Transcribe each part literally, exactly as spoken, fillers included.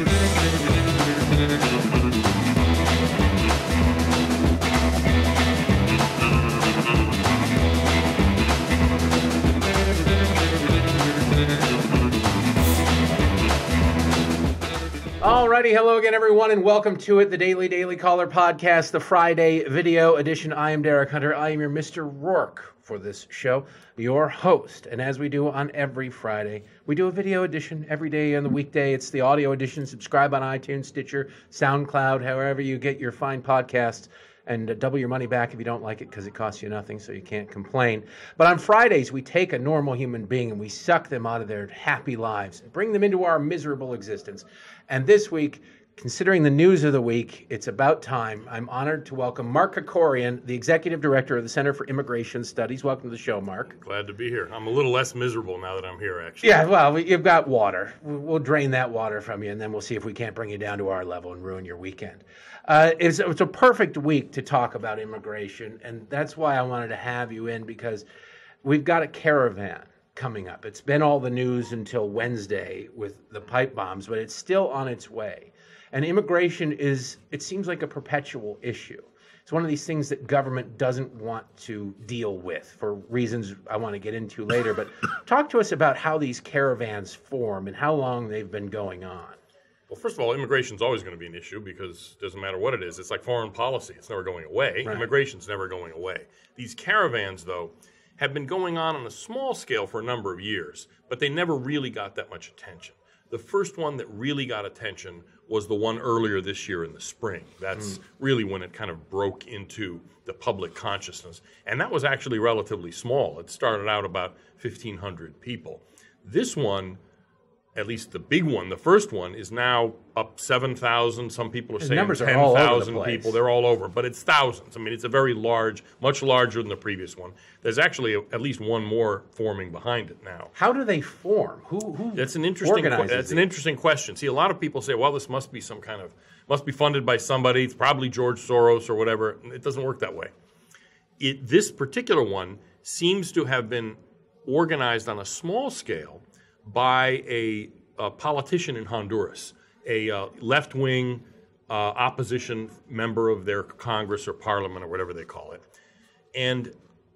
Alrighty, hello again, everyone, and welcome to it, the Daily Daily Caller Podcast, the Friday video edition. I am Derek Hunter. I am your Mister Rourke for this show, your host. And as we do on every Friday, we do a video edition every day on the weekday. It's the audio edition. Subscribe on iTunes, Stitcher, SoundCloud, however you get your fine podcasts. And double your money back if you don't like it because it costs you nothing, so you can't complain. But on Fridays, we take a normal human being and we suck them out of their happy lives and bring them into our miserable existence. And this week, considering the news of the week, it's about time. I'm honored to welcome Mark Krikorian, the Executive Director of the Center for Immigration Studies. Welcome to the show, Mark. Glad to be here. I'm a little less miserable now that I'm here, actually. Yeah, well, you've got water. We'll drain that water from you, and then we'll see if we can't bring you down to our level and ruin your weekend. Uh, it's, it's a perfect week to talk about immigration, and that's why I wanted to have you in, because we've got a caravan coming up. It's been all the news until Wednesday with the pipe bombs, but it's still on its way. And immigration is, it seems like a perpetual issue. It's one of these things that government doesn't want to deal with for reasons I want to get into later. But talk to us about how these caravans form and how long they've been going on. Well, first of all, immigration is always going to be an issue because it doesn't matter what it is. It's like foreign policy. It's never going away. Right. Immigration's never going away. These caravans, though, have been going on on a small scale for a number of years, but they never really got that much attention. The first one that really got attention was the one earlier this year in the spring. That's mm. really when it kind of broke into the public consciousness. And that was actually relatively small. It started out about fifteen hundred people. This one, at least the big one, the first one, is now up seven thousand. Some people are the saying ten thousand people. They're all over, but it's thousands. I mean, it's a very large, much larger than the previous one. There's actually a, at least one more forming behind it now. How do they form? Who, who that's an interesting. organizes That's these? an interesting question. See, a lot of people say, well, this must be some kind of, must be funded by somebody. It's probably George Soros or whatever. It doesn't work that way. It, this particular one seems to have been organized on a small scale by a, a politician in Honduras, a uh, left-wing uh, opposition member of their Congress or Parliament or whatever they call it. And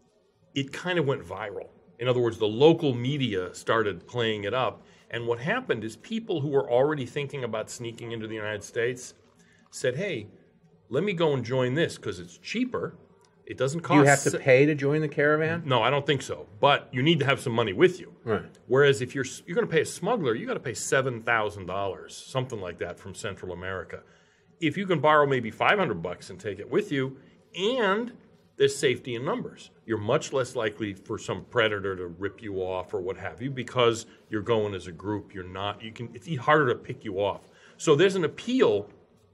it kind of went viral. In other words, the local media started playing it up. And what happened is people who were already thinking about sneaking into the United States said, hey, let me go and join this because it's cheaper. It doesn't cost. Do you have to pay to join the caravan? No, I don't think so. But you need to have some money with you. Right. Whereas if you're you're going to pay a smuggler, you got to pay seven thousand dollars, something like that, from Central America. If you can borrow maybe five hundred bucks and take it with you, and there's safety in numbers, you're much less likely for some predator to rip you off or what have you because you're going as a group. You're not. You can. It's harder to pick you off. So there's an appeal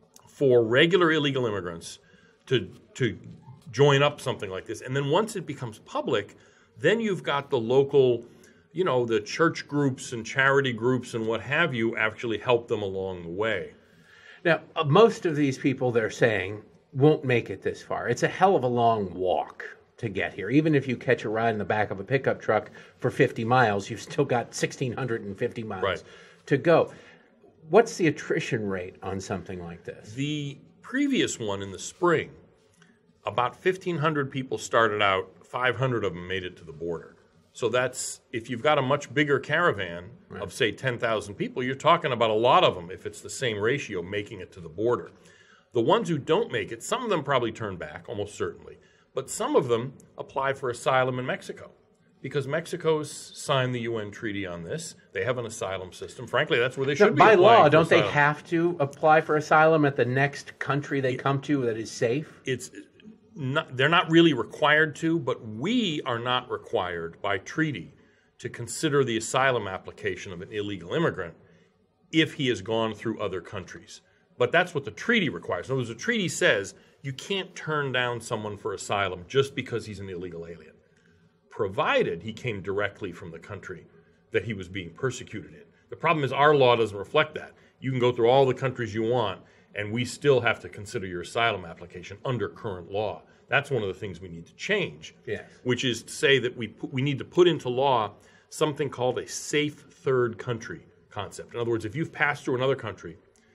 for regular illegal immigrants to to. join up something like this. And then once it becomes public, then you've got the local, you know, the church groups and charity groups and what have you actually help them along the way. Now, uh, most of these people, they're saying, won't make it this far. It's a hell of a long walk to get here. Even if you catch a ride in the back of a pickup truck for fifty miles, you've still got one thousand six hundred fifty miles right. to go. What's the attrition rate on something like this? The previous one in the spring, about fifteen hundred people started out, five hundred of them made it to the border. So that's, if you've got a much bigger caravan right. of, say, ten thousand people, you're talking about a lot of them, if it's the same ratio, making it to the border. The ones who don't make it, some of them probably turn back, almost certainly, but some of them apply for asylum in Mexico because Mexico's signed the U N treaty on this. They have an asylum system. Frankly, that's where they should now, be by law, don't asylum. they have to apply for asylum at the next country they it, come to that is safe? It's... Not, they're not really required to, but we are not required by treaty to consider the asylum application of an illegal immigrant if he has gone through other countries. But that's what the treaty requires. In other words, the treaty says you can't turn down someone for asylum just because he's an illegal alien, provided he came directly from the country that he was being persecuted in. The problem is our law doesn't reflect that. You can go through all the countries you want, and we still have to consider your asylum application under current law. That's one of the things we need to change, yes. which is to say that we put, we need to put into law something called a safe third country concept. In other words, if you've passed through another country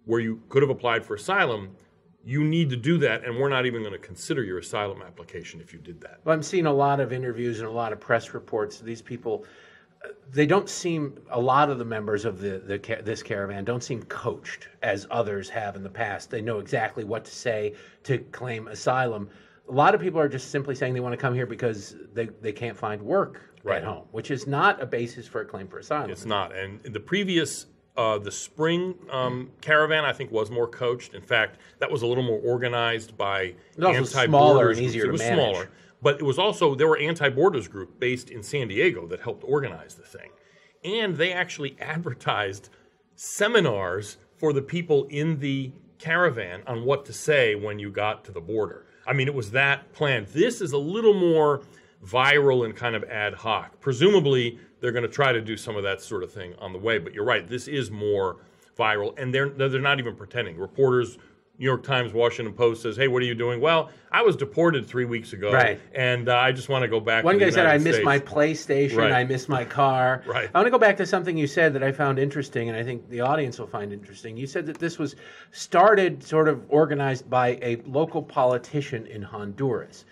where you could have applied for asylum, you need to do that, and we're not even going to consider your asylum application if you did that. Well, I'm seeing a lot of interviews and a lot of press reports. These people, they don't seem, a lot of the members of the, the this caravan don't seem coached as others have in the past. They know exactly what to say to claim asylum. A lot of people are just simply saying they want to come here because they, they can't find work right. at home, which is not a basis for a claim for asylum. It's not. And the previous... Uh, the spring um, caravan, I think, was more coached. In fact, that was a little more organized by anti-borders and easier groups. It to was manage. smaller, but it was also there were anti-borders group based in San Diego that helped organize the thing, and they actually advertised seminars for the people in the caravan on what to say when you got to the border. I mean, it was that planned. This is a little more viral and kind of ad hoc. Presumably, they're going to try to do some of that sort of thing on the way. But you're right, this is more viral, and they're they're not even pretending. Reporters, New York Times, Washington Post says, "Hey, what are you doing?" Well, I was deported three weeks ago, right. and uh, I just want to go back. One to the guy said, "I United missed States." my PlayStation. Right. I missed my car." Right. I want to go back to something you said that I found interesting, and I think the audience will find interesting. You said that this was started, sort of organized by a local politician in Honduras.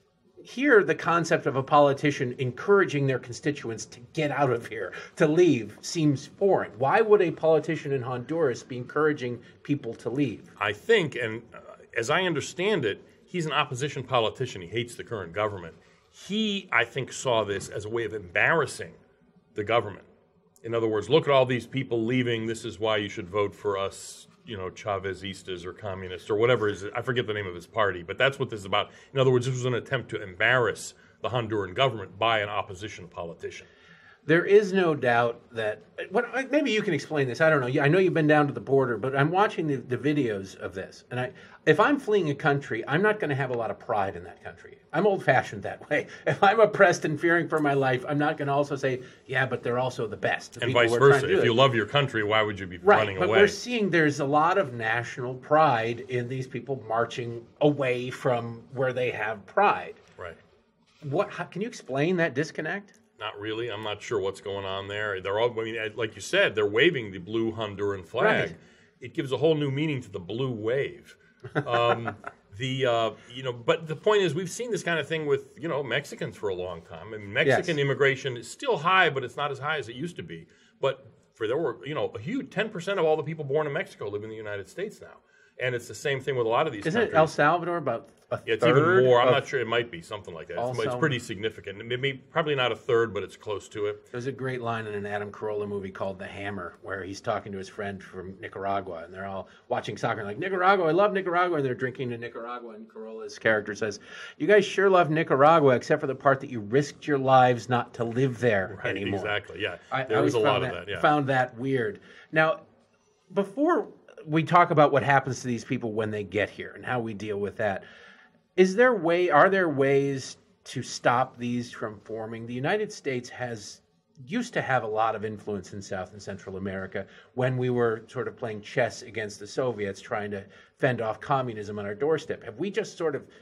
Here, the concept of a politician encouraging their constituents to get out of here, to leave, seems foreign. Why would a politician in Honduras be encouraging people to leave? I think, and uh, as I understand it, he's an opposition politician. He hates the current government. He, I think, saw this as a way of embarrassing the government. In other words, look at all these people leaving. This is why you should vote for us, you know, Chavezistas or communists or whatever it is. I forget the name of his party, but that's what this is about. In other words, this was an attempt to embarrass the Honduran government by an opposition politician. There is no doubt that, what, maybe you can explain this. I don't know. I know you've been down to the border, but I'm watching the, the videos of this. And I, if I'm fleeing a country, I'm not going to have a lot of pride in that country. I'm old-fashioned that way. If I'm oppressed and fearing for my life, I'm not going to also say, yeah, but they're also the best. The and vice versa. If you love your country, why would you be right, running but away? We're seeing there's a lot of national pride in these people marching away from where they have pride. Right. What? How, can you explain that disconnect? Not really. I'm not sure what's going on there. They're all, I mean, like you said, they're waving the blue Honduran flag. Right. It gives a whole new meaning to the blue wave. Um, the uh, you know, but the point is, we've seen this kind of thing with you know Mexicans for a long time. I mean, Mexican yes. immigration is still high, but it's not as high as it used to be. But for there were you know a huge ten percent of all the people born in Mexico live in the United States now. And it's the same thing with a lot of these Isn't countries. it El Salvador about a yeah, it's third? even more. I'm of, not sure. It might be something like that. It's, Also- it's pretty significant. Maybe probably not a third, but it's close to it. There's a great line in an Adam Carolla movie called The Hammer, where he's talking to his friend from Nicaragua, and they're all watching soccer, and like, Nicaragua, I love Nicaragua, and they're drinking in Nicaragua, and Carolla's character says, you guys sure love Nicaragua, except for the part that you risked your lives not to live there Right, anymore. Exactly, yeah. I, there I was a always lot found of that, yeah. Found that weird. Now, before we talk about what happens to these people when they get here and how we deal with that, is there way? Are there ways to stop these from forming? The United States has used to have a lot of influence in South and Central America when we were sort of playing chess against the Soviets, trying to fend off communism on our doorstep. Have we just sort of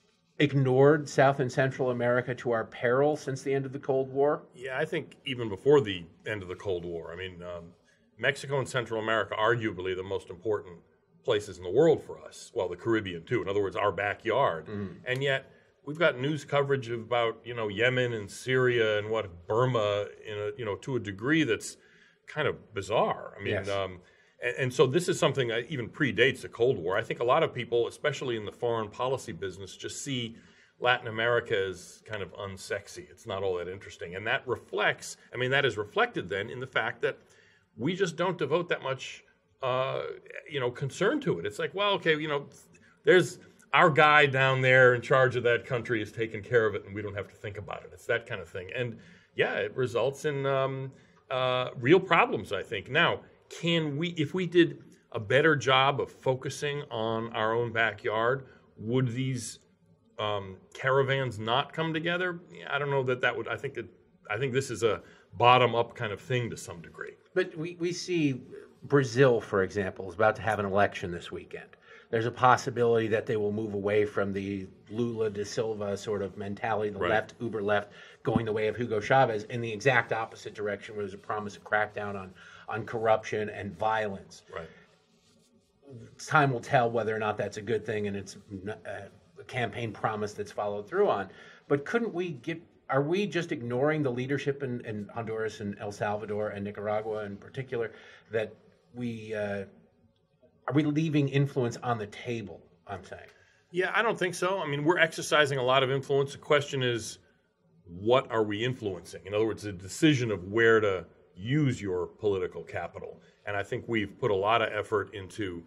ignored South and Central America to our peril since the end of the Cold War? Yeah, I think even before the end of the Cold War. I mean, um, Mexico and Central America, arguably the most important places in the world for us. Well, the Caribbean too. In other words, our backyard. Mm. And yet, we've got news coverage about you know Yemen and Syria and what Burma, in a, you know, to a degree that's kind of bizarre. I mean, yes. um, and, and so this is something that even predates the Cold War. I think a lot of people, especially in the foreign policy business, just see Latin America as kind of unsexy. It's not all that interesting, and that reflects. I mean, that is reflected then in the fact that we just don't devote that much, uh, you know, concern to it. It's like, well, okay, you know, there's our guy down there in charge of that country is taking care of it, and we don't have to think about it. It's that kind of thing. And yeah, it results in um, uh, real problems, I think. Now, can we, if we did a better job of focusing on our own backyard, would these um, caravans not come together? Yeah, I don't know that that would, I think that, I think this is a bottom-up kind of thing to some degree. But we, we see Brazil, for example, is about to have an election this weekend. There's a possibility that they will move away from the Lula da Silva sort of mentality, the right. left, uber left, going the way of Hugo Chavez, in the exact opposite direction, where there's a promise of crackdown on, on corruption and violence. Right. time will tell whether or not that's a good thing and it's a campaign promise that's followed through on. But couldn't we get, are we just ignoring the leadership in, in Honduras and El Salvador and Nicaragua in particular, that we, uh, are we leaving influence on the table, I'm saying? Yeah, I don't think so. I mean, we're exercising a lot of influence. The question is, what are we influencing? In other words, the decision of where to use your political capital. And I think we've put a lot of effort into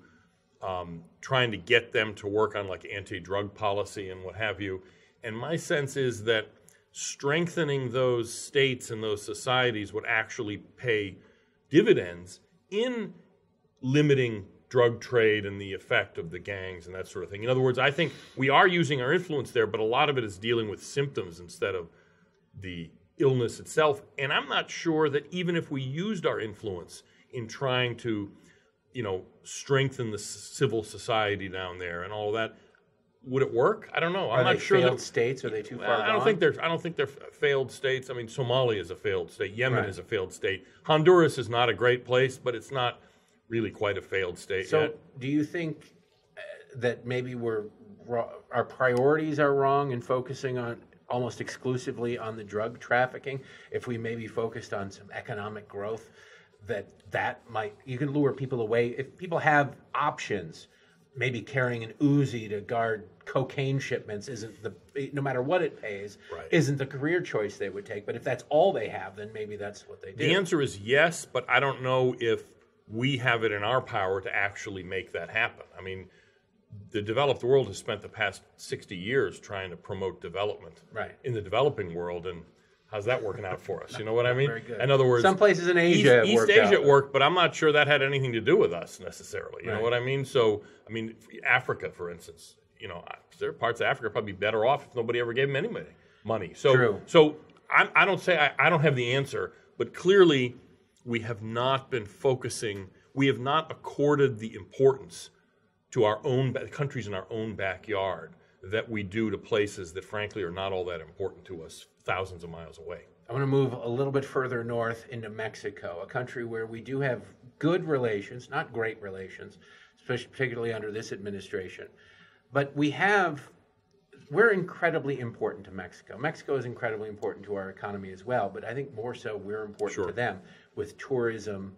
um, trying to get them to work on like anti-drug policy and what have you. And my sense is that strengthening those states and those societies would actually pay dividends in limiting drug trade and the effect of the gangs and that sort of thing. In other words, I think we are using our influence there, but a lot of it is dealing with symptoms instead of the illness itself. And I'm not sure that even if we used our influence in trying to, you know, strengthen the civil society down there and all of that, would it work? I don't know. I'm are not they sure. Failed that, states? Are they too far? Well, I don't gone? think they're. I don't think they're failed states. I mean, Somalia is a failed state. Yemen right. is a failed state. Honduras is not a great place, but it's not really quite a failed state so yet. Do you think that maybe we're our priorities are wrong in focusing on almost exclusively on the drug trafficking? If we maybe focused on some economic growth, that that might, you can lure people away. If people have options, maybe carrying an Uzi to guard cocaine shipments isn't the, no matter what it pays, right. isn't the career choice they would take. But if that's all they have, then maybe that's what they do. The answer is yes, but I don't know if we have it in our power to actually make that happen. I mean, the developed world has spent the past sixty years trying to promote development right. in the developing world, and how's that working out for us? You know what I mean? Very good. In other words, some places in Asia, East, it worked East Asia out. it worked, but I'm not sure that had anything to do with us necessarily. You right. know what I mean? So, I mean, Africa, for instance, you know, there are parts of Africa probably better off if nobody ever gave them any money. So, True. so I, I don't say I, I don't have the answer, but clearly we have not been focusing. We have not accorded the importance to our own countries in our own backyard that we do to places that, frankly, are not all that important to us thousands of miles away. I want to move a little bit further north into Mexico, a country where we do have good relations, not great relations, especially particularly under this administration. But we have, we're incredibly important to Mexico. Mexico is incredibly important to our economy as well, but I think more so we're important Sure. to them with tourism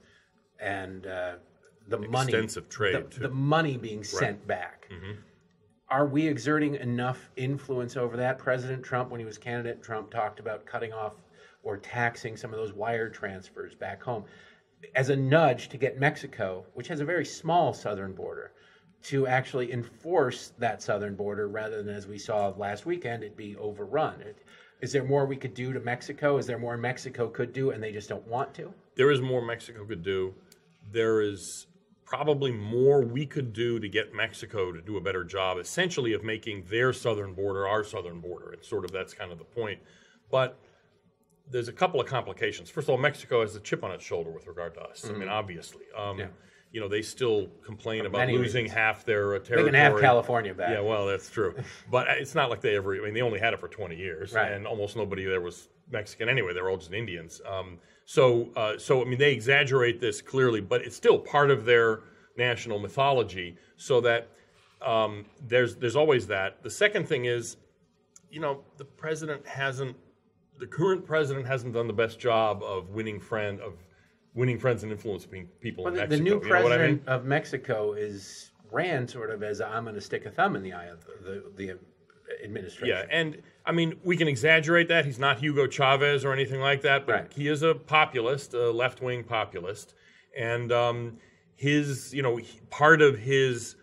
and uh, the money, extensive trade, the, too. the money being sent Right. back. Mm-hmm. Are we exerting enough influence over that? President Trump, when he was candidate, Trump talked about cutting off or taxing some of those wire transfers back home as a nudge to get Mexico, which has a very small southern border, to actually enforce that southern border rather than, as we saw last weekend, it be overrun. Is there more we could do to Mexico? Is there more Mexico could do and they just don't want to? There is more Mexico could do. There is probably more we could do to get Mexico to do a better job, essentially, of making their southern border our southern border. It's sort of, that's kind of the point. But there's a couple of complications. First of all, Mexico has a chip on its shoulder with regard to us. Mm-hmm. I mean, obviously. Um, yeah. You know, they still complain For about losing reasons. half their uh, territory. They can have California back. Yeah, well, that's true. But it's not like they ever, I mean, they only had it for twenty years. Right. And almost nobody there was Mexican anyway. They were all just Indians. Um, so, uh, so I mean, they exaggerate this clearly, but it's still part of their national mythology. So that um, there's there's always that. The second thing is, you know, the president hasn't, the current president hasn't done the best job of winning friend of winning friends and influencing people well, in the, Mexico. the new you know president what I mean? of Mexico is ran sort of as a, I'm going to stick a thumb in the eye of the, the, the administration. Yeah, and I mean, we can exaggerate that. He's not Hugo Chavez or anything like that, but right. he is a populist, a left-wing populist. And um, his, you know, he, part of his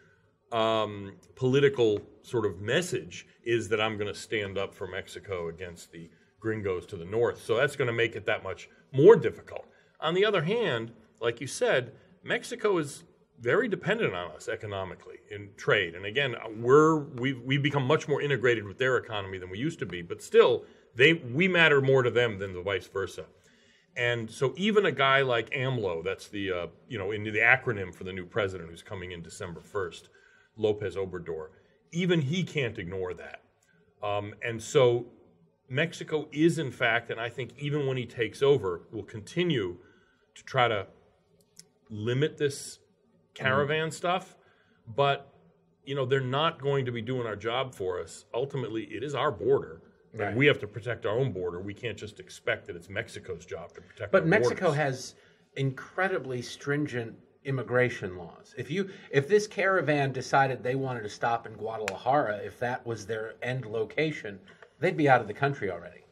um, political sort of message is that I'm going to stand up for Mexico against the gringos to the north. So that's going to make it that much more difficult. On the other hand, like you said, Mexico is very dependent on us economically in trade. And again, we're, we've, we've become much more integrated with their economy than we used to be. But still, they we matter more to them than the vice versa. And so even a guy like AMLO, that's the, uh, you know, in the acronym for the new president who's coming in December first, Lopez Obrador, even he can't ignore that. Um, and so Mexico is, in fact, and I think even when he takes over, will continue to try to limit this caravan mm-hmm. stuff, but you know, they're not going to be doing our job for us. Ultimately, it is our border, right. and we have to protect our own border. We can't just expect that it's Mexico's job to protect. But our Mexico borders. has incredibly stringent immigration laws. If you if this caravan decided they wanted to stop in Guadalajara, if that was their end location, they'd be out of the country already.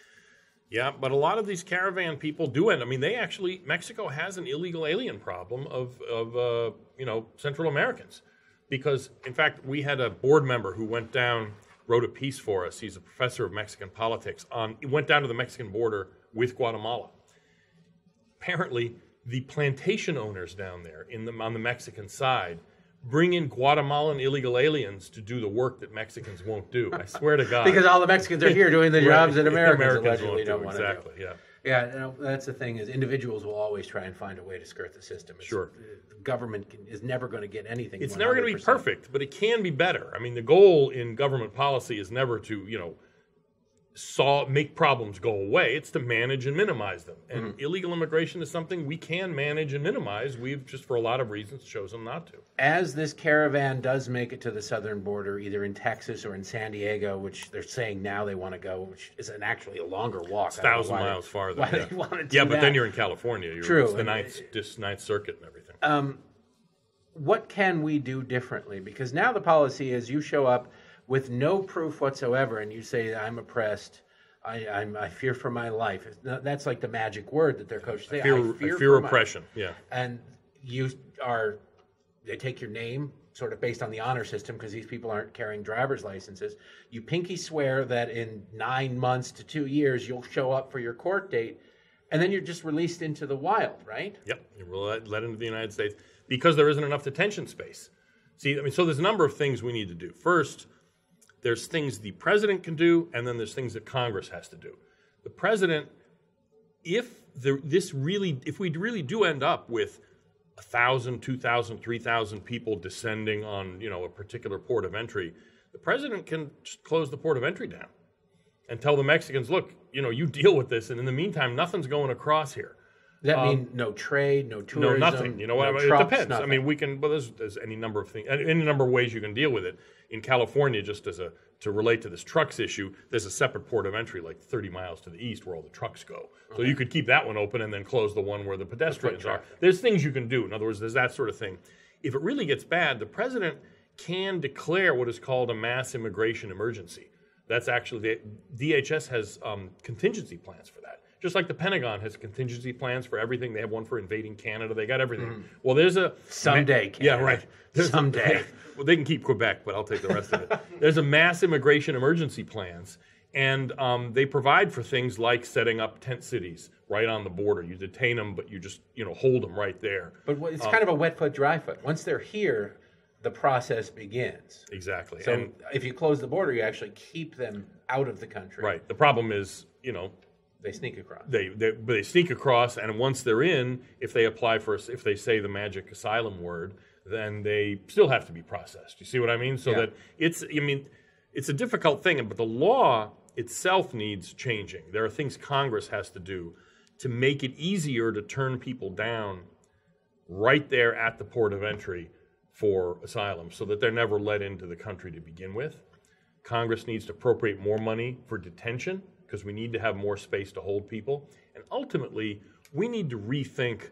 Yeah, but a lot of these caravan people do end. I mean, they actually Mexico has an illegal alien problem of of uh, you know Central Americans. Because, in fact, we had a board member who went down, wrote a piece for us. He's a professor of Mexican politics. On, he went down to the Mexican border with Guatemala. Apparently, the plantation owners down there in the, on the Mexican side bring in Guatemalan illegal aliens to do the work that Mexicans won't do. I swear to God. Because all the Mexicans are here doing the jobs that Americans, Americans allegedly do, don't want exactly, to do. yeah. Yeah, you know, that's the thing is individuals will always try and find a way to skirt the system. It's, Sure. The government can, is never going to get anything. It's one never hundred going to be percent. perfect, but it can be better. I mean, the goal in government policy is never to, you know, solve, make problems go away. It's to manage and minimize them. And mm-hmm. illegal immigration is something we can manage and minimize. We've just, for a lot of reasons, chosen not to. As this caravan does make it to the southern border, either in Texas or in San Diego, which they're saying now they want to go, which is an actually a longer walk. It's a thousand miles they, farther. Why Yeah, they want to do yeah but that. then you're in California. You're, True. It's the ninth, this ninth Circuit and everything. Um, what can we do differently? Because now the policy is you show up with no proof whatsoever and you say, I'm oppressed, I, I'm, I fear for my life. That's like the magic word that their coaches say. I fear, I fear, I fear for oppression, my, yeah. And you are, they take your name, sort of based on the honor system, because these people aren't carrying driver's licenses. You pinky swear that in nine months to two years, you'll show up for your court date, and then you're just released into the wild, right? Yep, you're let, let into the United States because there isn't enough detention space. See, I mean, so there's a number of things we need to do. First, there's things the president can do, and then there's things that Congress has to do. The president, if the, this really, if we really do end up with a thousand, two thousand, three thousand people descending on, you know, a particular port of entry, the president can just close the port of entry down and tell the Mexicans, look, you know, you deal with this, and in the meantime, nothing's going across here. Does that um, mean no trade, no tourism? No, nothing. You know what? No it trucks, depends. nothing. I mean, we can. Well, there's, there's any number of things, any number of ways you can deal with it. In California, just as a to relate to this trucks issue, there's a separate port of entry, like thirty miles to the east, where all the trucks go. So okay. you could keep that one open and then close the one where the pedestrians are. There's things you can do. In other words, there's that sort of thing. If it really gets bad, the president can declare what is called a mass immigration emergency. That's actually the D H S has um, contingency plans for that. Just like the Pentagon has contingency plans for everything. They have one for invading Canada. They got everything. Mm. Well, there's a... Someday, ma- Yeah, right. There's Someday. A, well, they can keep Quebec, but I'll take the rest of it. There's a mass immigration emergency plans, and um, they provide for things like setting up tent cities right on the border. You detain them, but you just, you know, hold them right there. But it's um, kind of a wet foot, dry foot. Once they're here, the process begins. Exactly. So and, if you close the border, you actually keep them out of the country. Right. The problem is, you know... They sneak across. They, they they sneak across, and once they're in, if they apply for, if they say the magic asylum word, then they still have to be processed. You see what I mean? So yeah. that it's, I mean, it's a difficult thing, but the law itself needs changing. There are things Congress has to do to make it easier to turn people down right there at the port of entry for asylum, so that they're never let into the country to begin with. Congress needs to appropriate more money for detention, because we need to have more space to hold people. And ultimately, we need to rethink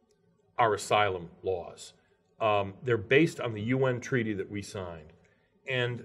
our asylum laws. Um, they're based on the U N treaty that we signed. And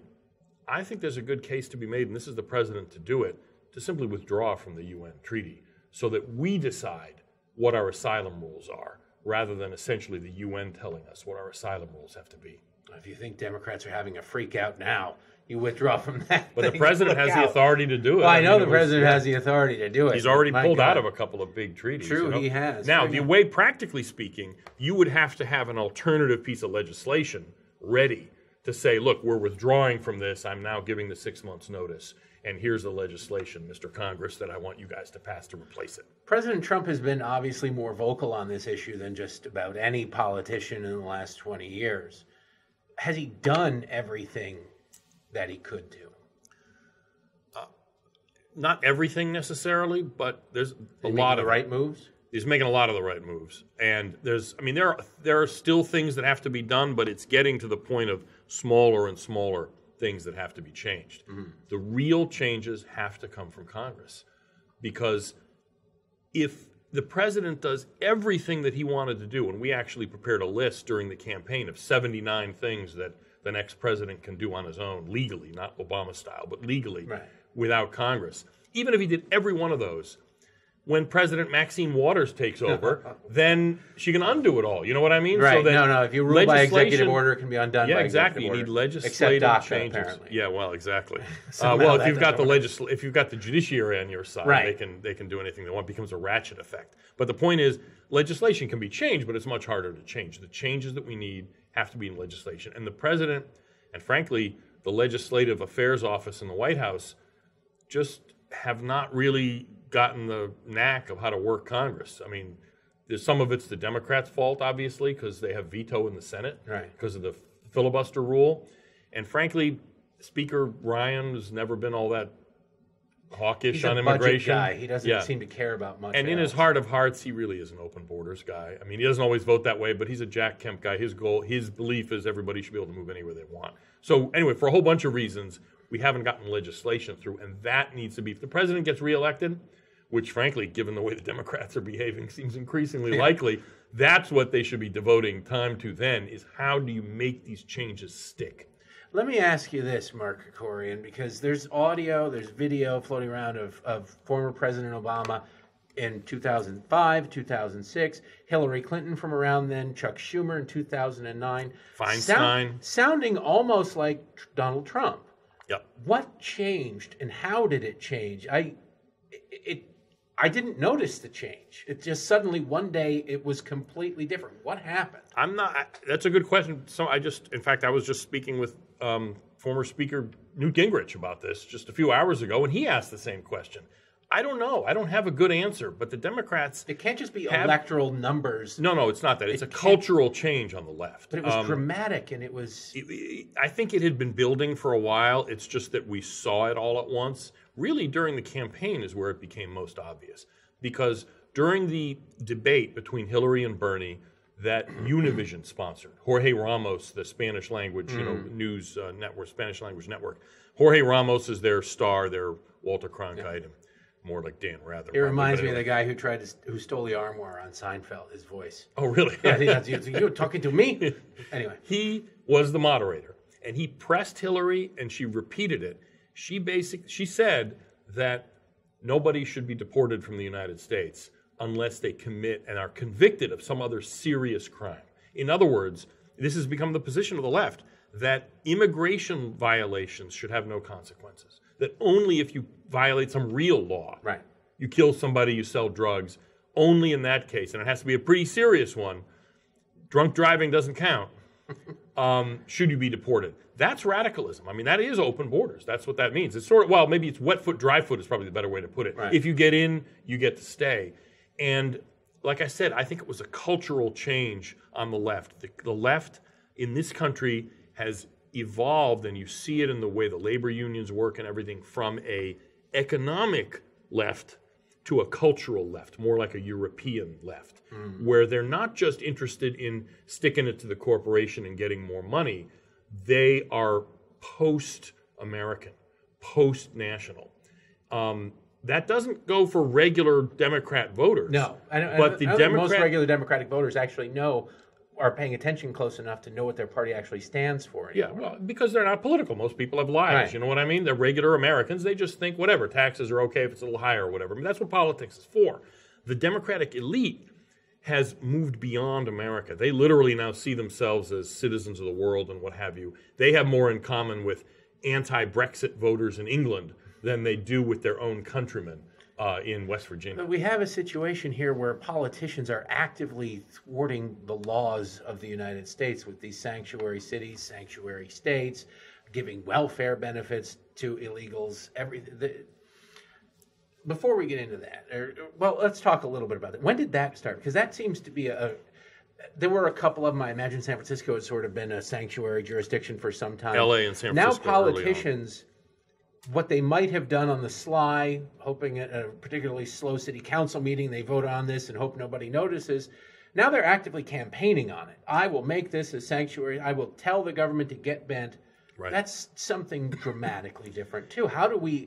I think there's a good case to be made, and this is the president to do it, to simply withdraw from the U N treaty so that we decide what our asylum rules are, rather than essentially the U N telling us what our asylum rules have to be. If you think Democrats are having a freak out now, you withdraw from that. But the president has out. the authority to do it. Well, I know I mean, the was, president yeah. has the authority to do it. He's already My pulled God. out of a couple of big treaties. True, you know? he has. Now, True. the way, practically speaking, you would have to have an alternative piece of legislation ready to say, look, we're withdrawing from this. I'm now giving the six months notice. And here's the legislation, Mister Congress, that I want you guys to pass to replace it. President Trump has been obviously more vocal on this issue than just about any politician in the last twenty years. Has he done everything that he could do? Uh, not everything necessarily, but there's a He lot the of right moves. He's making a lot of the right moves. And there's, I mean, there are, there are still things that have to be done, but it's getting to the point of smaller and smaller things that have to be changed. Mm-hmm. The real changes have to come from Congress. Because if the president does everything that he wanted to do, and we actually prepared a list during the campaign of seventy-nine things that the next president can do on his own, legally, not Obama style, but legally, right, without Congress. Even if he did every one of those, when President Maxine Waters takes over, then she can undo it all. You know what I mean? Right. So that no, no. If you rule by executive order, it can be undone yeah, by exactly. executive You order. need legislative Except DACA, changes. apparently. Yeah, well, exactly. So uh, well, if you've got the work. legisl- if you've got the judiciary on your side, right, they can they can do anything they want. It becomes a ratchet effect. But the point is, legislation can be changed, but it's much harder to change. The changes that we need have to be in legislation, and the president, and frankly, the Legislative Affairs Office in the White House, just have not really gotten the knack of how to work Congress. I mean, there's some of it's the Democrats' fault, obviously, because they have veto in the Senate, right, because of the filibuster rule. And frankly, Speaker Ryan has never been all that hawkish He's on a immigration. Budget guy. He doesn't yeah. seem to care about much. And in else. his heart of hearts, he really is an open borders guy. I mean, he doesn't always vote that way, but he's a Jack Kemp guy. His goal, his belief is everybody should be able to move anywhere they want. So anyway, for a whole bunch of reasons, we haven't gotten legislation through, and that needs to be, if the president gets reelected, which frankly, given the way the Democrats are behaving, seems increasingly yeah. likely, that's what they should be devoting time to then, is how do you make these changes stick? Let me ask you this, Mark Krikorian, because there's audio, there's video floating around of, of former President Obama in two thousand five, two thousand six, Hillary Clinton from around then, Chuck Schumer in two thousand nine. Feinstein. Sound, sounding almost like Donald Trump. Yep. What changed and how did it change? I it, it I didn't notice the change. It just suddenly one day it was completely different. What happened? I'm not. That's a good question. So I just, in fact, I was just speaking with um, former Speaker Newt Gingrich about this just a few hours ago, and he asked the same question. I don't know. I don't have a good answer, but the Democrats. It can't just be have, electoral numbers. No, no, it's not that. It's it a cultural change on the left. But it was um, dramatic, and it was. It, it, I think it had been building for a while. It's just that we saw it all at once. Really, during the campaign is where it became most obvious. Because during the debate between Hillary and Bernie that Univision sponsored, Jorge Ramos, the Spanish language, mm. you know, news uh, network, Spanish language network, Jorge Ramos is their star, their Walter Cronkite, yeah. more like Dan Rather. It reminds me of the guy who tried to who stole the armoire on Seinfeld. His voice. Oh, really? Yeah, I think that's you. You're talking to me. Anyway, he was the moderator, and he pressed Hillary, and she repeated it. She basic. She said that nobody should be deported from the United States unless they commit and are convicted of some other serious crime. In other words, this has become the position of the left, that immigration violations should have no consequences. That only if you violate some real law, right. you kill somebody, you sell drugs, only in that case, and it has to be a pretty serious one, drunk driving doesn't count, um, should you be deported. That's radicalism. I mean, that is open borders. That's what that means. It's sort of, well, maybe it's wet foot, dry foot is probably the better way to put it. Right. If you get in, you get to stay. And like I said, I think it was a cultural change on the left. The, the left in this country has evolved, and you see it in the way the labor unions work and everything, from a economic left to a cultural left, more like a European left, mm. where they're not just interested in sticking it to the corporation and getting more money. They are post-American, post-national. Um, that doesn't go for regular Democrat voters. No, I don't, but I, the I don't Democrat, think most regular Democratic voters actually know, are paying attention close enough to know what their party actually stands for anymore. Yeah, well, because they're not political. Most people have lives. Right. You know what I mean? They're regular Americans. They just think whatever, taxes are okay if it's a little higher or whatever. I mean, that's what politics is for. The Democratic elite has moved beyond America. They literally now see themselves as citizens of the world and what have you. They have more in common with anti-Brexit voters in England than they do with their own countrymen uh, in West Virginia. But we have a situation here where politicians are actively thwarting the laws of the United States with these sanctuary cities, sanctuary states, giving welfare benefits to illegals. Everything. The, Before we get into that, or, well, let's talk a little bit about that. When did that start? Because that seems to be a, a. There were a couple of them. I imagine San Francisco has sort of been a sanctuary jurisdiction for some time. L A and San Now Francisco. politicians what they might have done on the sly, hoping at a particularly slow city council meeting, they vote on this and hope nobody notices. Now they're actively campaigning on it. I will make this a sanctuary. I will tell the government to get bent. Right. That's something dramatically different, too. How do we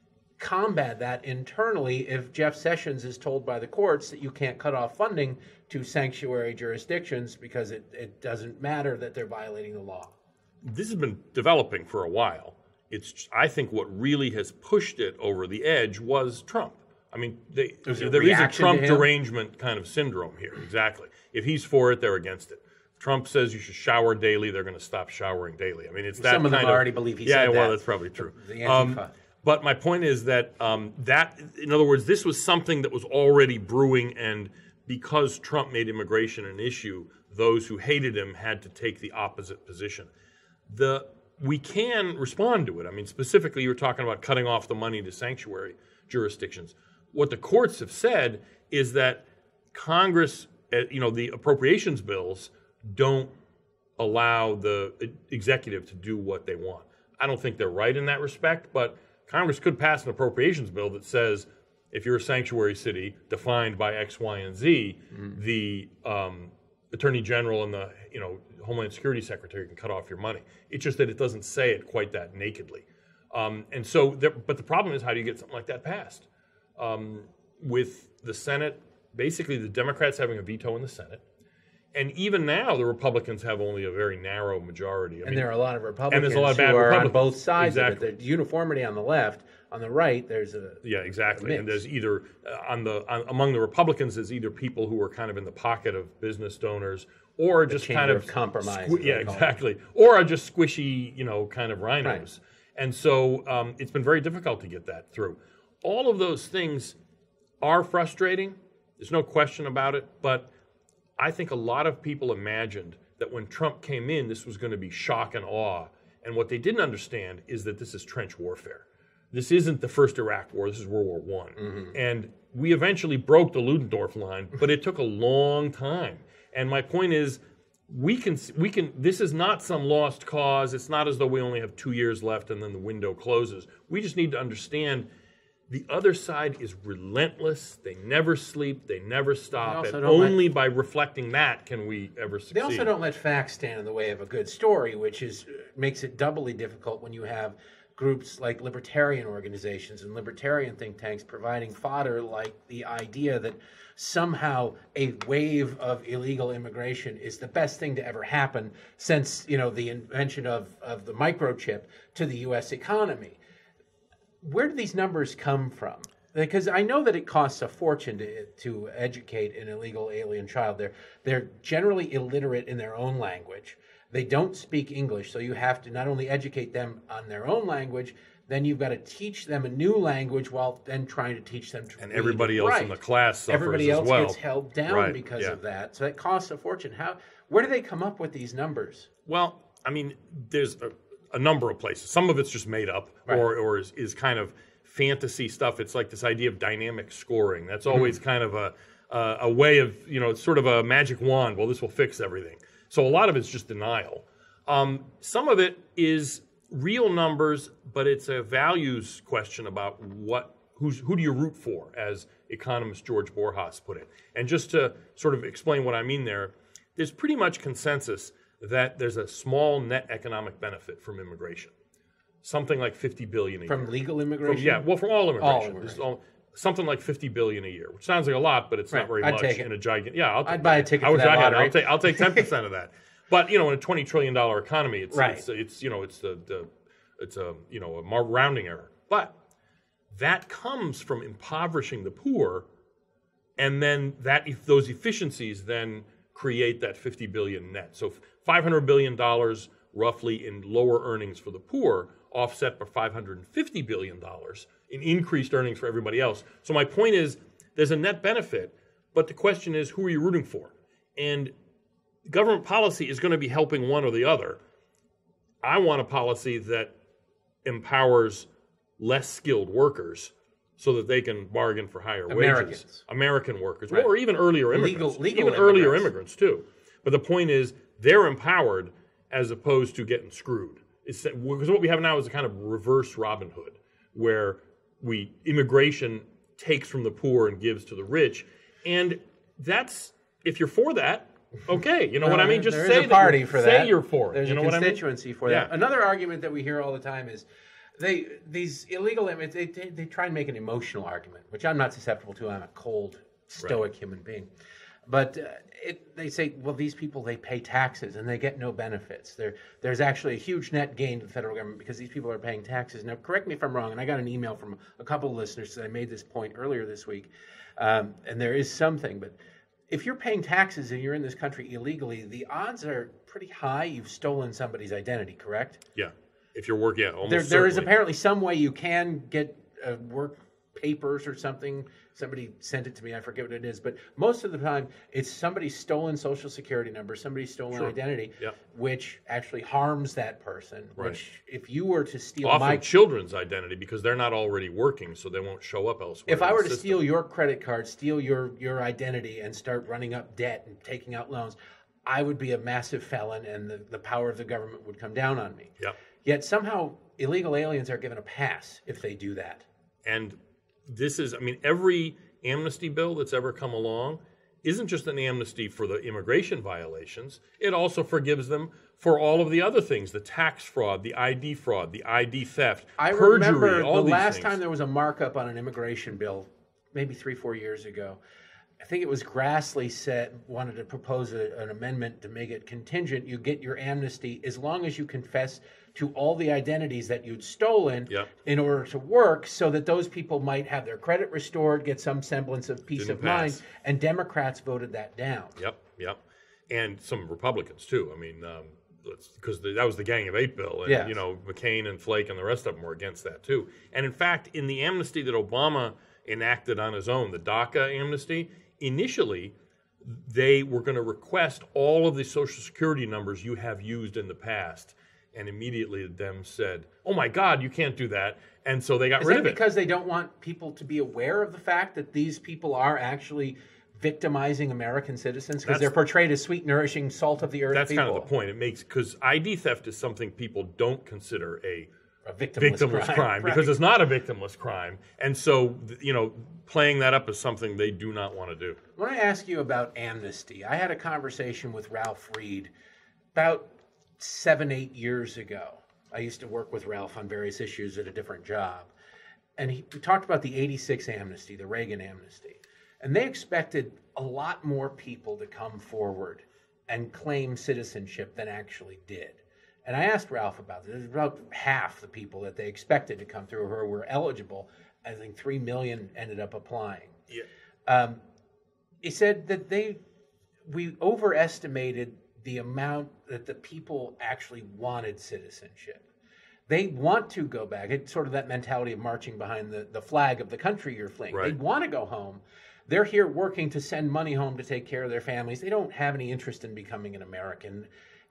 combat that internally if Jeff Sessions is told by the courts that you can't cut off funding to sanctuary jurisdictions because it, it doesn't matter that they're violating the law? This has been developing for a while. It's, I think what really has pushed it over the edge was Trump. I mean, they, there is a Trump derangement kind of syndrome here, exactly. If he's for it, they're against it. Trump says you should shower daily, they're going to stop showering daily. I mean, it's that Some of them kind of, already believe he yeah, said well, that. that's probably true. The, the um, but my point is that um, that, in other words, this was something that was already brewing, and because Trump made immigration an issue, those who hated him had to take the opposite position. The we can respond to it. I mean, specifically, you were talking about cutting off the money to sanctuary jurisdictions. What the courts have said is that Congress, uh, you know, the appropriations bills don't allow the executive to do what they want. I don't think they're right in that respect, but Congress could pass an appropriations bill that says if you're a sanctuary city defined by X, Y, and Z, mm. the um, Attorney General and the you know Homeland Security Secretary can cut off your money. It's just that it doesn't say it quite that nakedly. Um, and so, there, but the problem is, how do you get something like that passed? Um, with the Senate, basically the Democrats having a veto in the Senate, and even now the Republicans have only a very narrow majority. I and mean, there are a lot of Republicans and there's a lot of bad who are Republicans. on both sides exactly. of it. The uniformity on the left, on the right, there's a yeah, exactly. A and there's either uh, on the on, among the Republicans, there's either people who are kind of in the pocket of business donors, or the just kind of, of compromise. Squ- yeah, exactly, it. or are just squishy, you know, kind of rhinos. Right. And so um, it's been very difficult to get that through. All of those things are frustrating. There's no question about it. But I think a lot of people imagined that when Trump came in, this was going to be shock and awe. And what they didn't understand is that this is trench warfare. This isn't the first Iraq war. This is World War One. Mm-hmm. And we eventually broke the Ludendorff line, but it took a long time. And my point is, we can, we can. This is not some lost cause. It's not as though we only have two years left and then the window closes. We just need to understand the other side is relentless. They never sleep. They never stop. And only let, by reflecting that can we ever succeed. They also don't let facts stand in the way of a good story, which is makes it doubly difficult when you have groups like libertarian organizations and libertarian think tanks providing fodder like the idea that somehow a wave of illegal immigration is the best thing to ever happen since, you know, the invention of, of the microchip to the U S economy. Where do these numbers come from? Because I know that it costs a fortune to, to educate an illegal alien child. They're, they're generally illiterate in their own language. They don't speak English, so you have to not only educate them on their own language, then you've got to teach them a new language while then trying to teach them to and read everybody else write. in the class suffers Everybody else as well. gets held down right. because yeah. of that. So that costs a fortune. How? Where do they come up with these numbers? Well, I mean, there's a, a number of places. Some of it's just made up right. or, or is, is kind of fantasy stuff. It's like this idea of dynamic scoring. That's always mm-hmm. kind of a, uh, a way of, you know, it's sort of a magic wand. Well, this will fix everything. So a lot of it's just denial. Um, some of it is real numbers, but it's a values question about what who's who do you root for, as economist George Borjas put it. And just to sort of explain what I mean there, there's pretty much consensus that there's a small net economic benefit from immigration, something like fifty billion dollars a from year. legal immigration. From, yeah, well, from all immigration. All immigration. All, something like fifty billion dollars a year, which sounds like a lot, but it's right. not very I'd much take it. in a gigantic. Yeah, I'll take I'd buy a ticket I for would, that I, lottery. I'll take I'll take ten percent of that. But you know, in a twenty trillion dollar economy, it's, right. it's it's you know it's the, the it's a you know a rounding error. But that comes from impoverishing the poor, and then that if those efficiencies then create that fifty billion net. So five hundred billion dollars roughly in lower earnings for the poor, offset by five hundred fifty billion dollars in increased earnings for everybody else. So my point is, there's a net benefit, but the question is, who are you rooting for? And government policy is going to be helping one or the other. I want a policy that empowers less skilled workers so that they can bargain for higher Americans. wages. American workers. Right. Or even earlier immigrants. Legal, legal even immigrants. earlier immigrants, too. But the point is, they're empowered as opposed to getting screwed, Is because what we have now is a kind of reverse Robin Hood, where we immigration takes from the poor and gives to the rich, and that's if you're for that, okay, you know well, what I mean. Just there say is a party that for say that. you're for it. There's you know a what I mean? constituency for Yeah. that. Another argument that we hear all the time is they these illegal immigrants they, they they try and make an emotional argument, which I'm not susceptible to. I'm a cold, stoic right. human being. But uh, it, they say, well, these people, they pay taxes and they get no benefits. There, there's actually a huge net gain to the federal government because these people are paying taxes. Now, correct me if I'm wrong, and I got an email from a couple of listeners that I made this point earlier this week, um, and there is something, but if you're paying taxes and you're in this country illegally, the odds are pretty high you've stolen somebody's identity, correct? Yeah. If you're working, yeah, almost there, there is certainly. apparently some way you can get uh, work papers or something. Somebody sent it to me. I forget what it is. But most of the time, it's somebody's stolen social security number, somebody's stolen Sure. identity, Yep. which actually harms that person. Right. Which, if you were to steal Often my children's identity because they're not already working, so they won't show up elsewhere. If I in were the to system. steal your credit card, steal your, your identity, and start running up debt and taking out loans, I would be a massive felon, and the, the power of the government would come down on me. Yep. Yet somehow illegal aliens are given a pass if they do that. And this is, I mean, every amnesty bill that's ever come along isn't just an amnesty for the immigration violations. It also forgives them for all of the other things, the tax fraud, the I D fraud, the I D theft, I perjury, remember all the these last things. time there was a markup on an immigration bill, maybe three, four years ago. I think it was Grassley said wanted to propose a, an amendment to make it contingent. You get your amnesty as long as you confess to all the identities that you'd stolen Yep. in order to work, so that those people might have their credit restored, get some semblance of peace Didn't of pass. mind. And Democrats voted that down. Yep, yep. And some Republicans, too. I mean, um, because that was the Gang of Eight bill. And, Yes. you know, McCain and Flake and the rest of them were against that, too. And, in fact, in the amnesty that Obama enacted on his own, the DACA amnesty, initially they were going to request all of the Social Security numbers you have used in the past. And immediately the Dems said, oh, my God, you can't do that. And so they got Is rid that of it. because they don't want people to be aware of the fact that these people are actually victimizing American citizens because That's- they're portrayed as sweet, nourishing, salt of the earth That's people? kind of the point. It makes, because I D theft is something people don't consider a A victimless, victimless crime, crime, right. because it's not a victimless crime. And so, th- you know, playing that up is something they do not want to do. I want to ask you about amnesty. I had a conversation with Ralph Reed about seven, eight years ago. I used to work with Ralph on various issues at a different job. And he we talked about the eighty-six amnesty, the Reagan amnesty. And they expected a lot more people to come forward and claim citizenship than actually did. And I asked Ralph about this. It was about half the people that they expected to come through who were eligible. I think three million ended up applying. Yeah. Um, he said that they, we overestimated the amount that the people actually wanted citizenship. They want to go back. It's sort of that mentality of marching behind the, the flag of the country you're fleeing. Right. They want to go home. They're here working to send money home to take care of their families. They don't have any interest in becoming an American.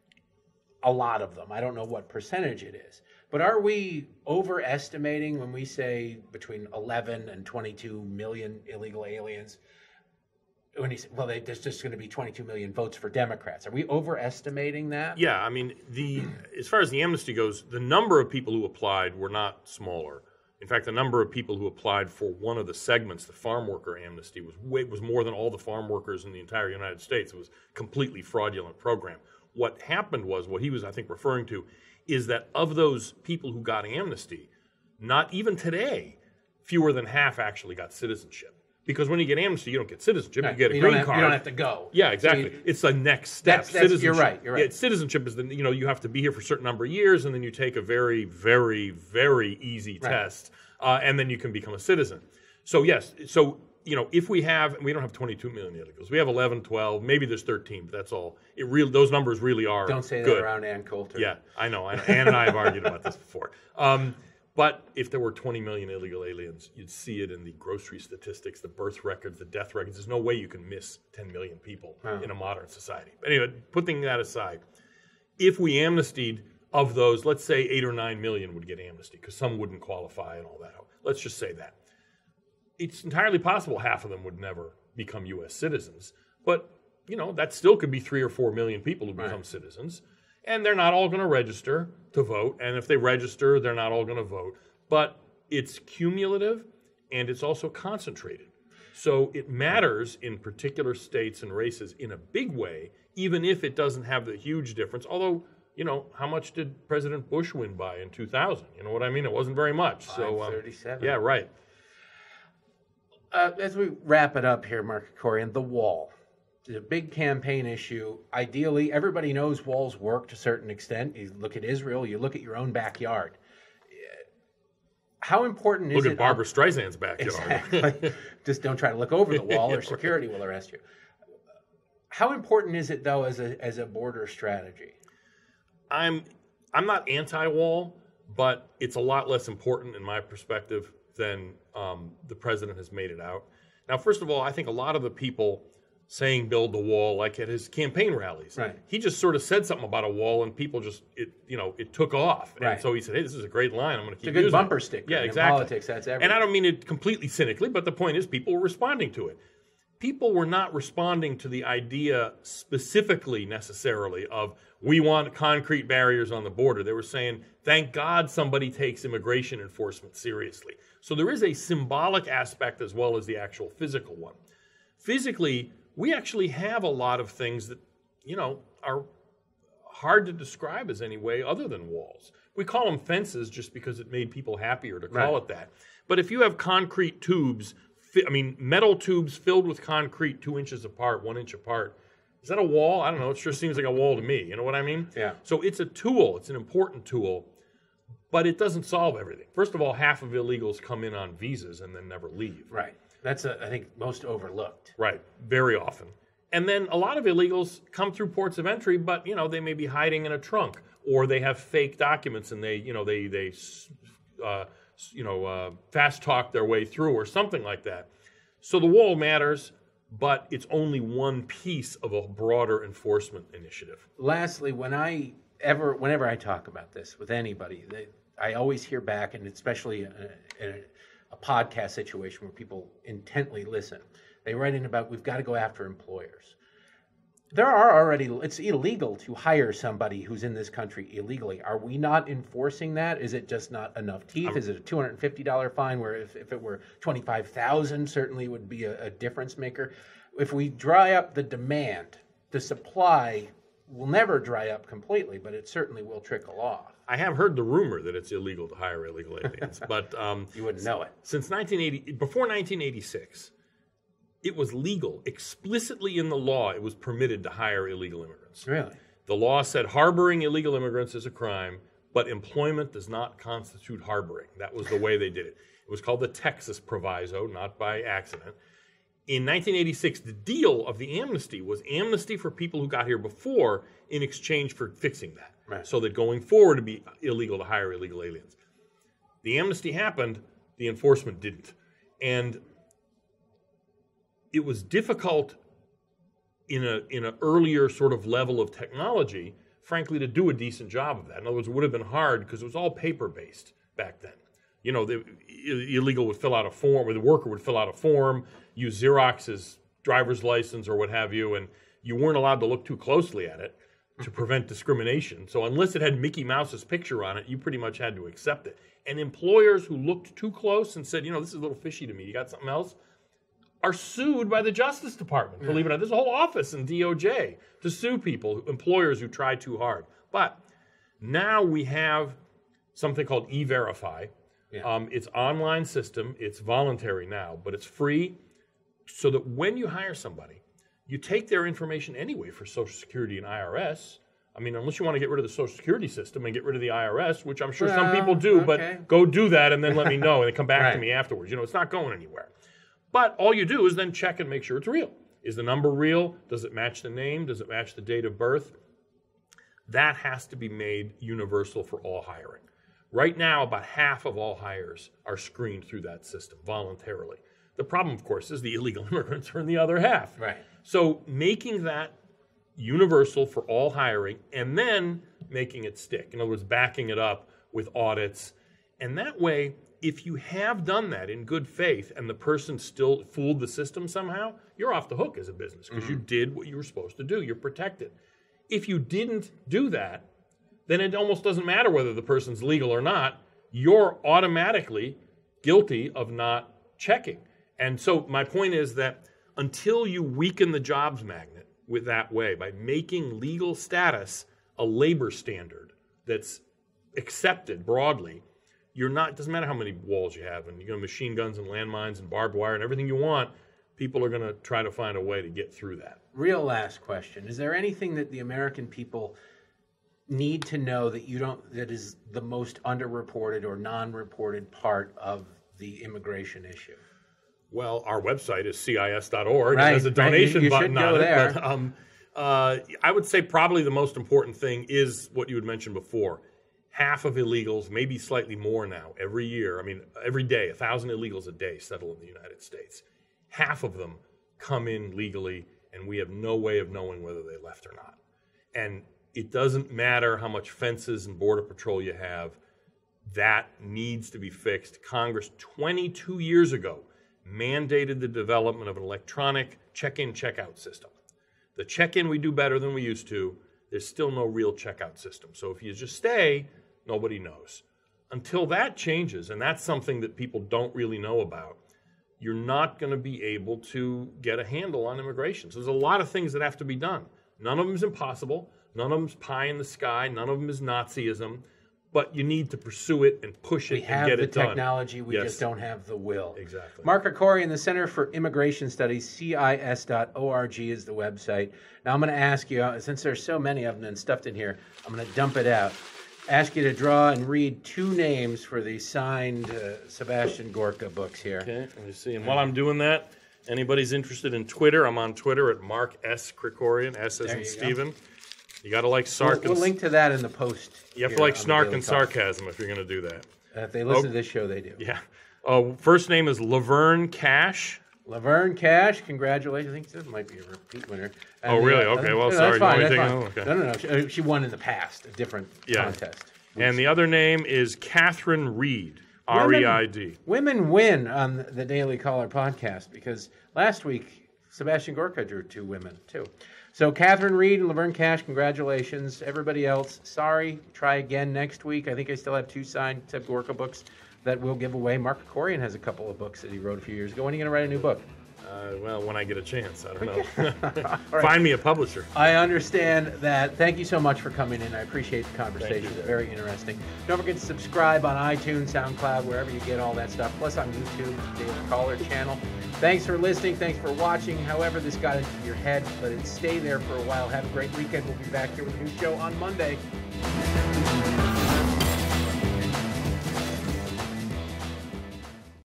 A lot of them. I don't know what percentage it is. But are we overestimating when we say between eleven and twenty-two million illegal aliens? When he said, well, they, there's just going to be twenty-two million votes for Democrats. Are we overestimating that? Yeah, I mean, the as far as the amnesty goes, the number of people who applied were not smaller. In fact, the number of people who applied for one of the segments, the farm worker amnesty, was way, was more than all the farm workers in the entire United States. It was a completely fraudulent program. What happened was, what he was, I think, referring to, is that of those people who got amnesty, not even today, fewer than half actually got citizenship. Because when you get amnesty, you don't get citizenship. Right. You get a you green don't have, card. You don't have to go. Yeah, exactly. So you, it's the next step. That's, that's, citizenship. you're right. You're right. Yeah, citizenship is the, you know, you have to be here for a certain number of years, and then you take a very, very, very easy Right. test, uh, and then you can become a citizen. So yes, so you know, if we have, we don't have twenty-two million illegals. We have eleven, twelve, maybe there's thirteen, but that's all. It really, those numbers really are Don't say good. that around Ann Coulter. Yeah, I know. I know. Ann and I have argued about this before. Um, but if there were twenty million illegal aliens, you'd see it in the grocery statistics, the birth records, the death records. There's no way you can miss ten million people Oh. in a modern society. But anyway, putting that aside, if we amnestied of those, let's say eight or nine million would get amnesty because some wouldn't qualify and all that. Let's just say that. It's entirely possible half of them would never become U S citizens. But, you know, that still could be three or four million people who become Right. citizens. And they're not all going to register to vote. And if they register, they're not all going to vote. But it's cumulative and it's also concentrated. So it matters in particular states and races in a big way, even if it doesn't have the huge difference. Although, you know, how much did President Bush win by in two thousand? You know what I mean? It wasn't very much. So, um, thirty-seven. Yeah, right. Uh, as we wrap it up here, Mark Krikorian, the wall. It's a big campaign issue. Ideally, everybody knows walls work to a certain extent. You look at Israel, you look at your own backyard. How important is look it? Look at Barbara on, Streisand's backyard. Exactly. Just don't try to look over the wall or security will arrest you. How important is it, though, as a as a border strategy? I'm I'm not anti-wall, but it's a lot less important in my perspective than um, the president has made it out. Now, first of all, I think a lot of the people saying build the wall, like at his campaign rallies, right. he just sort of said something about a wall, and people just it you know it took off, and right. so he said, "Hey, this is a great line. I'm going to keep it's a good using bumper it." sticker. Yeah, in exactly. Politics, that's everything. And I don't mean it completely cynically, but the point is, people were responding to it. People were not responding to the idea specifically necessarily of we want concrete barriers on the border. They were saying, thank God somebody takes immigration enforcement seriously. So there is a symbolic aspect as well as the actual physical one. Physically, we actually have a lot of things that, you know, are hard to describe as any way other than walls. We call them fences just because it made people happier to call right. it that. But if you have concrete tubes, I mean, metal tubes filled with concrete two inches apart, one inch apart, is that a wall? I don't know. It sure seems like a wall to me. You know what I mean? Yeah. So it's a tool. It's an important tool, but it doesn't solve everything. First of all, half of illegals come in on visas and then never leave. Right. That's, a, I think, most overlooked. Right. Very often. And then a lot of illegals come through ports of entry, but, you know, they may be hiding in a trunk, or they have fake documents and they, you know, they, they, uh, you know, uh, fast talk their way through or something like that. So the wall matters, but it's only one piece of a broader enforcement initiative. Lastly, when I ever, whenever I talk about this with anybody, they, I always hear back, and especially in a, in a, a podcast situation where people intently listen, they write in about we've got to go after employers. There are already, it's illegal to hire somebody who's in this country illegally. Are we not enforcing that? Is it just not enough teeth? I'm, Is it a two hundred fifty dollars fine where if, if it were twenty-five thousand dollars certainly would be a, a difference maker? If we dry up the demand, the supply will never dry up completely, but it certainly will trickle off. I have heard the rumor that it's illegal to hire illegal aliens, but um, you wouldn't know it. Since nineteen eighty, before nineteen eighty-six, it was legal. Explicitly in the law, it was permitted to hire illegal immigrants. Really? The law said harboring illegal immigrants is a crime, but employment does not constitute harboring. That was the way they did it. It was called the Texas Proviso, not by accident. In nineteen eighty-six, the deal of the amnesty was amnesty for people who got here before in exchange for fixing that. Right. So that going forward it'd be illegal to hire illegal aliens. The amnesty happened, the enforcement didn't. And it was difficult in a in an earlier sort of level of technology, frankly, to do a decent job of that. In other words, it would have been hard because it was all paper-based back then. You know, the illegal would fill out a form, or the worker would fill out a form, use Xerox's driver's license or what have you, and you weren't allowed to look too closely at it to prevent discrimination. So unless it had Mickey Mouse's picture on it, you pretty much had to accept it. And employers who looked too close and said, you know, this is a little fishy to me, you got something else, are sued by the Justice Department. Believe it or not, there's a whole office in D O J to sue people, employers who try too hard. But now we have something called E-Verify. Yeah. Um, it's online system. It's voluntary now, but it's free, so that when you hire somebody, you take their information anyway for Social Security and I R S. I mean, unless you want to get rid of the Social Security system and get rid of the I R S, which I'm sure well, some people do, okay. But go do that and then let me know and then come back right. to me afterwards. You know, it's not going anywhere. But all you do is then check and make sure it's real. Is the number real? Does it match the name? Does it match the date of birth? That has to be made universal for all hiring. Right now, about half of all hires are screened through that system voluntarily. The problem, of course, is the illegal immigrants are in the other half. Right. So making that universal for all hiring and then making it stick. In other words, backing it up with audits. And that way, if you have done that in good faith and the person still fooled the system somehow, you're off the hook as a business because mm-hmm. you did what you were supposed to do. You're protected. If you didn't do that, then it almost doesn't matter whether the person's legal or not. You're automatically guilty of not checking. And so my point is that until you weaken the jobs magnet with that way, by making legal status a labor standard that's accepted broadly, you're not, it doesn't matter how many walls you have, and you're going to machine guns and landmines and barbed wire and everything you want, people are going to try to find a way to get through that. Real last question. Is there anything that the American people need to know that you don't, that is the most underreported or non-reported part of the immigration issue? Well, our website is C I S dot org. Right, It has a right. donation You- you button should go on there. it. But, um, uh, I would say probably the most important thing is what you had mentioned before. Half of illegals, maybe slightly more now, every year, I mean, every day, a thousand illegals a day settle in the United States. Half of them come in legally, and we have no way of knowing whether they left or not. And it doesn't matter how much fences and border patrol you have. That needs to be fixed. Congress, twenty-two years ago, mandated the development of an electronic check-in, check-out system. The check-in we do better than we used to. There's still no real checkout system. So if you just stay, nobody knows. Until that changes, and that's something that people don't really know about, you're not going to be able to get a handle on immigration. So there's a lot of things that have to be done. None of them is impossible. None of them is pie in the sky. None of them is Nazism. But you need to pursue it and push it We and have get the it done. technology, we Yes. just don't have the will. Exactly. Mark Krikorian, the Center for Immigration Studies, C I S dot org is the website. Now I'm going to ask you, uh, since there's so many of them and stuffed in here, I'm going to dump it out. Ask you to draw and read two names for the signed uh, Sebastian Gorka books here. Okay, let me see. And while I'm doing that, anybody's interested in Twitter, I'm on Twitter at Mark S. Krikorian, S as There in you go. Stephen. You got to like sarc We'll, we'll and link to that in the post. you have to here like on the snark Daily and Caller. sarcasm if you're going to do that. Uh, if they listen Oh. to this show, they do. Yeah. Uh, first name is Laverne Cash. Laverne Cash, congratulations. I think this might be a repeat winner. And Oh, the, really? uh, Okay, well, no, sorry. That's fine, You that's want fine. me to take it? No, no, no. She, uh, she won in the past, a different Yeah. contest. And the other name is Catherine Reed, R E I D. Women win on the Daily Caller podcast because last week Sebastian Gorka drew two women too. So Catherine Reed and Laverne Cash, congratulations. Everybody else, sorry. Try again next week. I think I still have two signed Seb Gorka books that we'll give away. Mark Krikorian has a couple of books that he wrote a few years ago. When are you going to write a new book? Uh, well, when I get a chance, I don't know. right. Find me a publisher. I understand that. Thank you so much for coming in. I appreciate the conversation. Thank you. Very interesting. Don't forget to subscribe on iTunes, SoundCloud, wherever you get all that stuff. Plus on YouTube, Daily Caller channel. Thanks for listening. Thanks for watching. However this got into your head, let it stay there for a while. Have a great weekend. We'll be back here with a new show on Monday.